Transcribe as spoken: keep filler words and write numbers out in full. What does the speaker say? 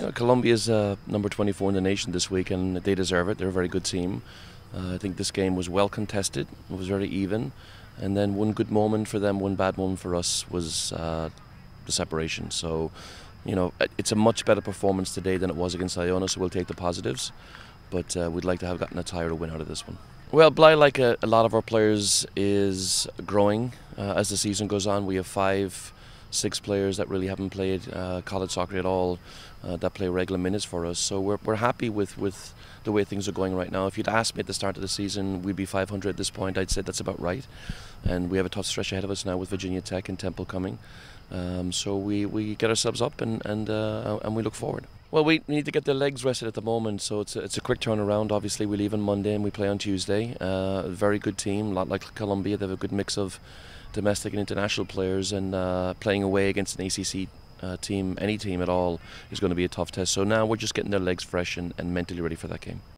Uh, Colombia's uh, number twenty-four in the nation this week, and they deserve it. They're a very good team. Uh, I think this game was well contested. It was very even. And then one good moment for them, one bad moment for us was uh, the separation. So, you know, it's a much better performance today than it was against Iona, so we'll take the positives. But uh, we'd like to have gotten a tie or a win out of this one. Well, Bly, like a, a lot of our players, is growing uh, as the season goes on. We have five, six players that really haven't played uh, college soccer at all, uh, that play regular minutes for us. So we're we're happy with, with the way things are going right now. If you'd asked me at the start of the season, we'd be five hundred at this point. I'd say that's about right. And we have a tough stretch ahead of us now with Virginia Tech and Temple coming. Um, so we, we get ourselves up and and uh, and we look forward. Well, we need to get their legs rested at the moment, so it's a, it's a quick turnaround. Obviously, we leave on Monday and we play on Tuesday. Uh, a very good team, a lot like Colombia. They have a good mix of domestic and international players, and uh, playing away against an A C C uh, team, any team at all, is going to be a tough test. So now we're just getting their legs fresh and, and mentally ready for that game.